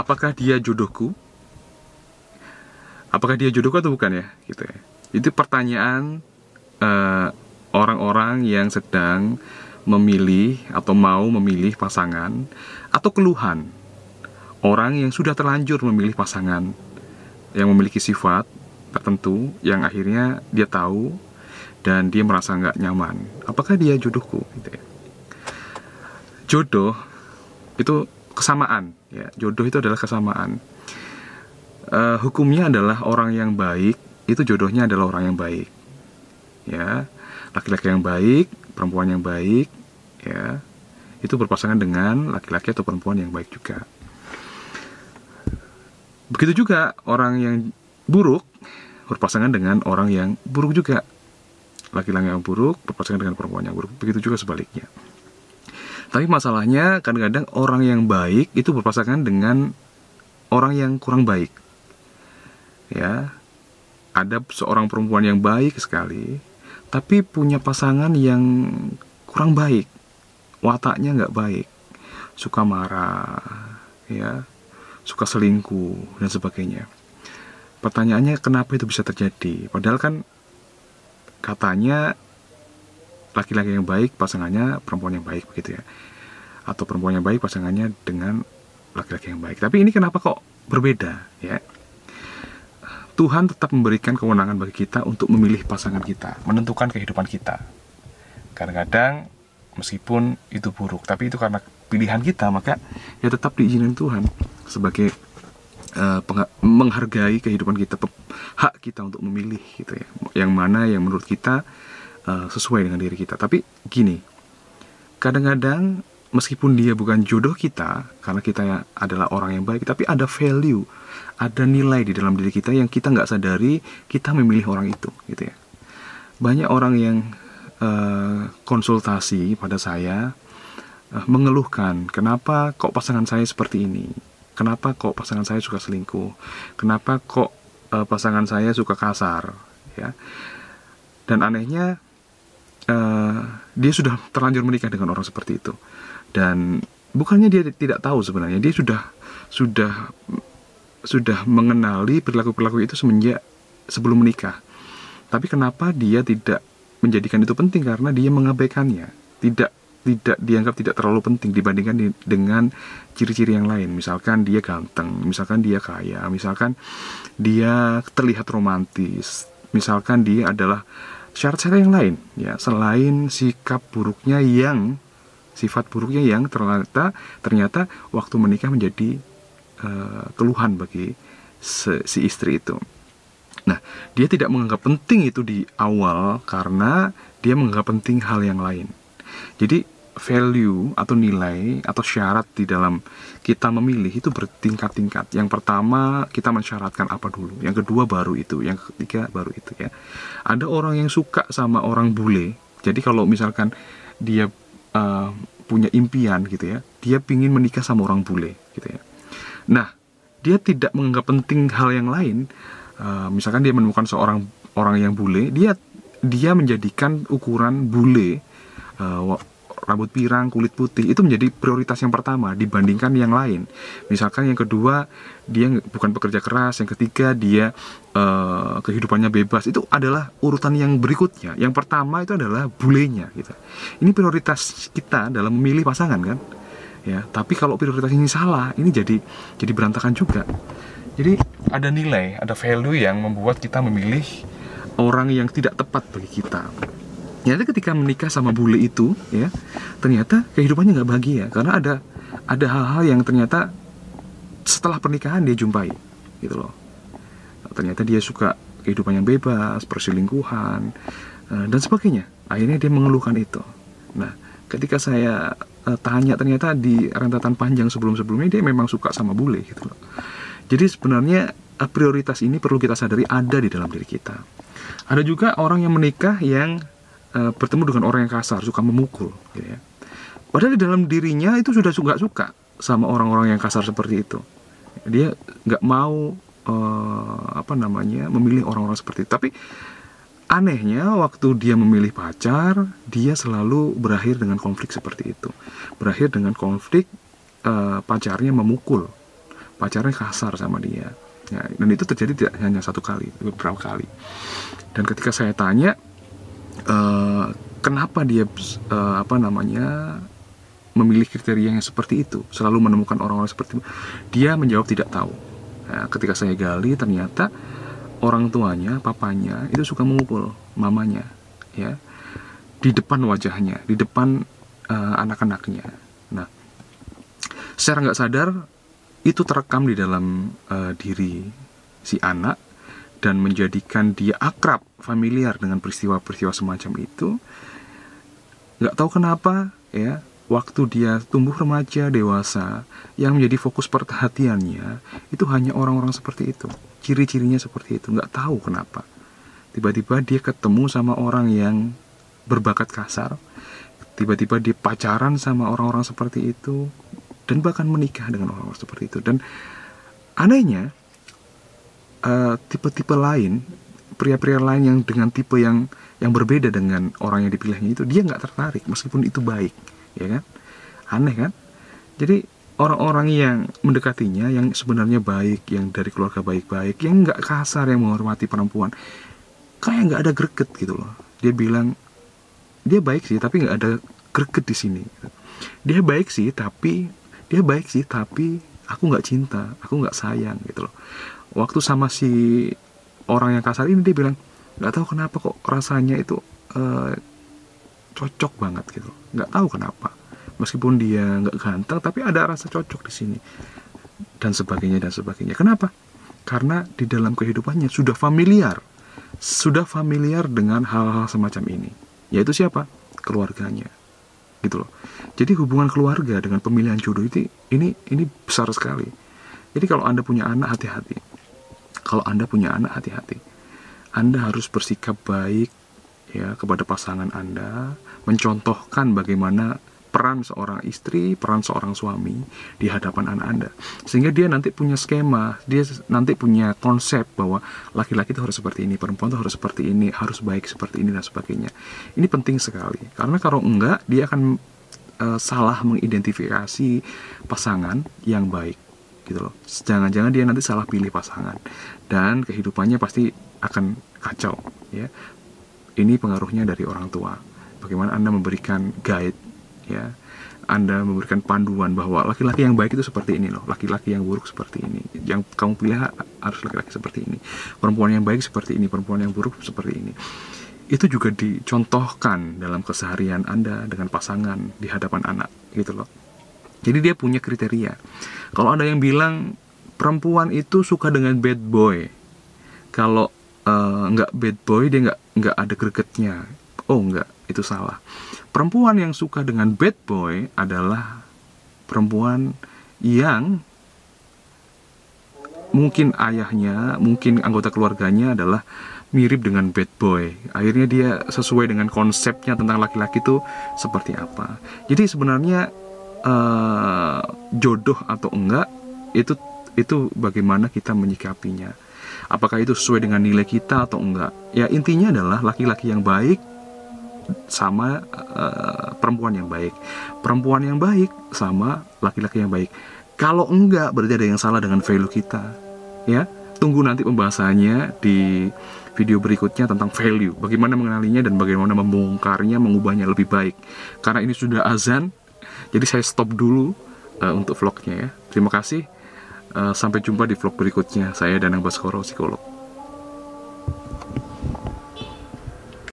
apakah dia jodohku? Apakah dia jodohku atau bukan ya? Gitu ya. Itu pertanyaan orang-orang yang sedang memilih atau mau memilih pasangan, atau keluhan orang yang sudah terlanjur memilih pasangan yang memiliki sifat tertentu yang akhirnya dia tahu dan dia merasa nggak nyaman. Apakah dia jodohku? Gitu ya. Jodoh itu kesamaan, ya. Jodoh itu adalah kesamaan. Hukumnya adalah orang yang baik itu jodohnya adalah orang yang baik, ya. Laki-laki yang baik, perempuan yang baik, ya, itu berpasangan dengan laki-laki atau perempuan yang baik juga. Begitu juga orang yang buruk berpasangan dengan orang yang buruk juga. Laki-laki yang buruk berpasangan dengan perempuan yang buruk. Begitu juga sebaliknya. Tapi masalahnya kadang-kadang orang yang baik itu berpasangan dengan orang yang kurang baik. Ya, ada seorang perempuan yang baik sekali, tapi punya pasangan yang kurang baik, wataknya nggak baik, suka marah, ya, suka selingkuh dan sebagainya. Pertanyaannya, kenapa itu bisa terjadi? Padahal kan katanya laki-laki yang baik pasangannya perempuan yang baik, begitu ya, atau perempuan yang baik pasangannya dengan laki-laki yang baik. Tapi ini kenapa kok berbeda, ya? Tuhan tetap memberikan kewenangan bagi kita untuk memilih pasangan kita, menentukan kehidupan kita. Kadang-kadang meskipun itu buruk, tapi itu karena pilihan kita, maka ya tetap diizinkan Tuhan sebagai menghargai kehidupan kita, hak kita untuk memilih, gitu ya, yang mana yang menurut kita sesuai dengan diri kita. Tapi gini, kadang-kadang meskipun dia bukan jodoh kita, karena kita adalah orang yang baik, tapi ada value, ada nilai di dalam diri kita yang kita nggak sadari kita memilih orang itu, gitu ya. Banyak orang yang konsultasi pada saya, mengeluhkan, kenapa kok pasangan saya seperti ini, kenapa kok pasangan saya suka selingkuh, kenapa kok pasangan saya suka kasar, ya. Dan anehnya dia sudah terlanjur menikah dengan orang seperti itu, dan bukannya dia tidak tahu, sebenarnya dia sudah mengenali perilaku-perilaku itu semenjak sebelum menikah. Tapi kenapa dia tidak menjadikan itu penting? Karena dia mengabaikannya, tidak dianggap tidak terlalu penting dibandingkan dengan ciri-ciri yang lain. Misalkan dia ganteng, misalkan dia kaya, misalkan dia terlihat romantis, misalkan dia adalah syarat-syarat yang lain, ya, selain sifat buruknya yang ternyata waktu menikah menjadi keluhan bagi si istri itu. Nah, dia tidak menganggap penting itu di awal karena dia menganggap penting hal yang lain. Jadi value atau nilai atau syarat di dalam kita memilih itu bertingkat-tingkat. Yang pertama, kita mensyaratkan apa dulu, yang kedua baru itu, yang ketiga baru itu, ya. Ada orang yang suka sama orang bule. Jadi kalau misalkan dia punya impian, gitu ya, dia pingin menikah sama orang bule, gitu ya. Nah, dia tidak menganggap penting hal yang lain. Misalkan dia menemukan seorang orang yang bule, dia menjadikan ukuran bule, rambut pirang, kulit putih, itu menjadi prioritas yang pertama dibandingkan yang lain. Misalkan yang kedua, dia bukan pekerja keras. Yang ketiga, dia kehidupannya bebas. Itu adalah urutan yang berikutnya. Yang pertama itu adalah bulenya, gitu. Ini prioritas kita dalam memilih pasangan, kan? Ya, tapi kalau prioritas ini salah, ini jadi berantakan juga. Jadi ada nilai, ada value yang membuat kita memilih orang yang tidak tepat bagi kita. Ternyata ketika menikah sama bule itu, ya, ternyata kehidupannya nggak bahagia karena ada hal-hal yang ternyata setelah pernikahan dia jumpai, gitu loh. Ternyata dia suka kehidupan yang bebas, perselingkuhan, dan sebagainya. Akhirnya dia mengeluhkan itu. Nah, ketika saya tanya, ternyata di rentetan panjang sebelum-sebelumnya dia memang suka sama bule, gitu loh. Jadi sebenarnya prioritas ini perlu kita sadari ada di dalam diri kita. Ada juga orang yang menikah yang bertemu dengan orang yang kasar, suka memukul, gitu ya. Padahal di dalam dirinya itu sudah suka sama orang-orang yang kasar seperti itu. Dia nggak mau memilih orang-orang seperti itu. Tapi anehnya waktu dia memilih pacar, dia selalu berakhir dengan konflik seperti itu. Berakhir dengan konflik pacarnya memukul pacarnya kasar sama dia. Ya, dan itu terjadi tidak hanya satu kali, beberapa kali. Dan ketika saya tanya kenapa dia memilih kriteria yang seperti itu, selalu menemukan orang-orang seperti itu, dia menjawab tidak tahu. Nah, ketika saya gali, ternyata orang tuanya, papanya itu suka memukul mamanya, ya, di depan wajahnya, di depan anak-anaknya. Nah, secara nggak sadar itu terekam di dalam diri si anak dan menjadikan dia akrab, familiar dengan peristiwa-peristiwa semacam itu. Nggak tahu kenapa, ya, waktu dia tumbuh remaja, dewasa, yang menjadi fokus perhatiannya itu hanya orang-orang seperti itu, ciri-cirinya seperti itu. Nggak tahu kenapa. Tiba-tiba dia ketemu sama orang yang berbakat kasar, tiba-tiba dia pacaran sama orang-orang seperti itu, dan bahkan menikah dengan orang-orang seperti itu. Dan anehnya, tipe-tipe lain, pria-pria lain yang dengan tipe yang berbeda dengan orang yang dipilihnya itu, dia nggak tertarik meskipun itu baik, ya kan? Aneh kan? Jadi orang-orang yang mendekatinya, yang sebenarnya baik, yang dari keluarga baik-baik, yang nggak kasar, yang menghormati perempuan, kayak nggak ada greget gitu loh. Dia bilang dia baik sih, tapi nggak ada greget di sini. Dia baik sih, tapi aku nggak cinta, aku nggak sayang gitu loh. Waktu sama si orang yang kasar ini, dia bilang nggak tahu kenapa kok rasanya itu cocok banget gitu, nggak tahu kenapa, meskipun dia nggak ganteng tapi ada rasa cocok di sini, dan sebagainya dan sebagainya. Kenapa? Karena di dalam kehidupannya sudah familiar dengan hal-hal semacam ini, yaitu siapa? Keluarganya gitu loh. Jadi hubungan keluarga dengan pemilihan jodoh itu ini besar sekali. Jadi kalau Anda punya anak, hati-hati. Kalau Anda punya anak, hati-hati. Anda harus bersikap baik, ya, kepada pasangan Anda, mencontohkan bagaimana peran seorang istri, peran seorang suami di hadapan anak Anda, sehingga dia nanti punya skema, dia nanti punya konsep bahwa laki-laki itu harus seperti ini, perempuan itu harus seperti ini, harus baik seperti ini dan sebagainya. Ini penting sekali, karena kalau enggak, dia akan salah mengidentifikasi pasangan yang baik gitu loh. Jangan-jangan dia nanti salah pilih pasangan dan kehidupannya pasti akan kacau, ya. Ini pengaruhnya dari orang tua. Bagaimana Anda memberikan guide, ya, Anda memberikan panduan bahwa laki-laki yang baik itu seperti ini loh, laki-laki yang buruk seperti ini, yang kamu pilih harus laki-laki seperti ini, perempuan yang baik seperti ini, perempuan yang buruk seperti ini. Itu juga dicontohkan dalam keseharian Anda dengan pasangan di hadapan anak gitu loh. Jadi dia punya kriteria. Kalau ada yang bilang perempuan itu suka dengan bad boy, kalau nggak bad boy dia nggak ada gregetnya, oh nggak, itu salah. Perempuan yang suka dengan bad boy adalah perempuan yang mungkin ayahnya, mungkin anggota keluarganya adalah mirip dengan bad boy. Akhirnya dia sesuai dengan konsepnya tentang laki-laki itu seperti apa. Jadi sebenarnya jodoh atau enggak itu bagaimana kita menyikapinya. Apakah itu sesuai dengan nilai kita atau enggak? Ya intinya adalah laki-laki yang baik sama perempuan yang baik, perempuan yang baik sama laki-laki yang baik. Kalau enggak, berarti ada yang salah dengan value kita, ya. Tunggu nanti pembahasannya di video berikutnya tentang value, bagaimana mengenalinya dan bagaimana membongkarnya, mengubahnya lebih baik. Karena ini sudah azan, jadi saya stop dulu untuk vlognya, ya. Terima kasih. Sampai jumpa di vlog berikutnya. Saya Danang Baskoro, psikolog.